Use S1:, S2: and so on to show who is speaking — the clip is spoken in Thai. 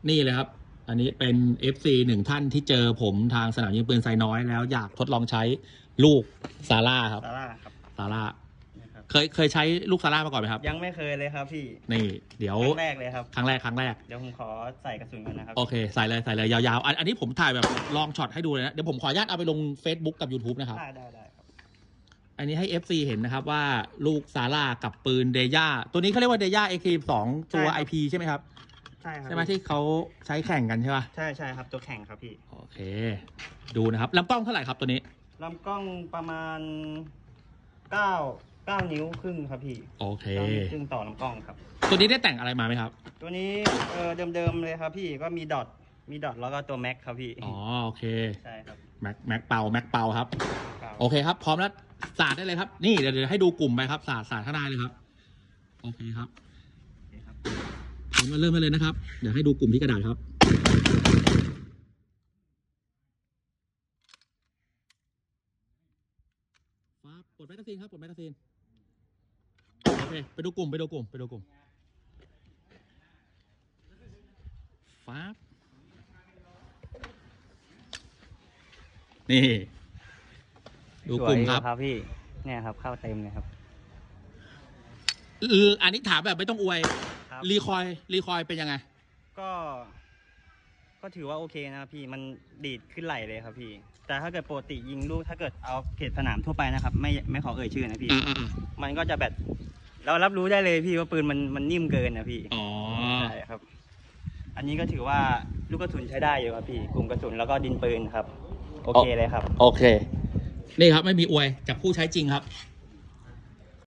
S1: นี่เลยครับ อันนี้เป็น FC หนึ่งท่านที่เจอผมทางสนามยิงปืนไซน้อยแล้วอยากทดลองใช้ลูกซาร่าครับ
S2: ซาร่าครับ
S1: ซาร่า
S2: นะครับ
S1: เคยใช้ลูกซาร่ามาก่อนไหมครับ
S2: ยังไม่เคยเลยครับพี่
S1: นี่เดี๋ยว
S2: ครั้งแรกเลยครับ
S1: ครั้งแรก
S2: เดี๋ยวผมขอใส่กระสุนกันนะครับ
S1: โอเคใส่เลยยาวๆอันนี้ผมถ่ายแบบลองช็อตให้ดูเลยนะเดี๋ยวผมขออนุญาตเอาไปลง Facebook กับ YouTube นะครับ
S2: ได้ครับ
S1: อันนี้ให้ FC เห็นนะครับว่าลูกซาร่ากับปืนเดย่าตัวนี้เขาเรียกว่าเดย่า AK2 ตัว IP ใช่ไหมครับ
S2: ใช่ครับ
S1: ใช่ไหมที่เขาใช้แข่งกันใช่ป่ะ
S2: ใช่ครับตัวแข่งครับพี่
S1: โอเค ดูนะครับลำกล้องเท่าไหร่ครับตัวนี้
S2: ลำกล้องประมาณ9 นิ้วครึ่งครับพี่
S1: โอเค
S2: 9 นิ้วครึ่งต่อลำกล้องครับ
S1: ตัวนี้ได้แต่งอะไรมาไหมครับ
S2: ตัวนี้เดิมเลยครับพี่ก็มีดอทแล้วก็ตัวแม็กครับพี่
S1: อ๋อโอเค
S2: ใช่ครับ
S1: แม็กเป่าครับ
S2: ครับ
S1: โอเคครับพร้อมแล้วสาดได้เลยครับนี่เดี๋ยวให้ดูกลุ่มไปครับสาดข้างในเลยครับโอเคครับ
S2: โอเคครับ
S1: พร้อมมาเริ่มไปเลยนะครับเดี๋ยวให้ดูกลุ่มที่กระดาษครับฟ้าปลดแมกกาซีนครับปลดแมกกาซีนโอเคไปดูกลุ่มฟ้านี่ดูกลุ่มครับ
S2: สวยอยู่ครับพี่เนี่ยครับเข้าเต็มเลยครับ
S1: อันนี้ถามแบบไม่ต้องอวย
S2: ครับ
S1: รีคอยเป็นยังไง
S2: ก็ถือว่าโอเคนะครับพี่มันดีดขึ้นไหลเลยครับพี่แต่ถ้าเกิดปกติยิงลูกถ้าเกิดเอาเขตสนามทั่วไปนะครับไม่ขอเอ่ยชื่อนะพี่ มันก็จะแบบเรารับรู้ได้เลยพี่ว่าปืนมันนิ่มเกินนะพี่
S1: อ๋อ
S2: ใช่ครับ อันนี้ก็ถือว่าลูกกระสุนใช้ได้อยู่ครับพี่กลุ่มกระสุนแล้วก็ดินปืนครับโอเคเลยครับ
S1: โอเค นี่ครับไม่มีอวยจากผู้ใช้จริงครับ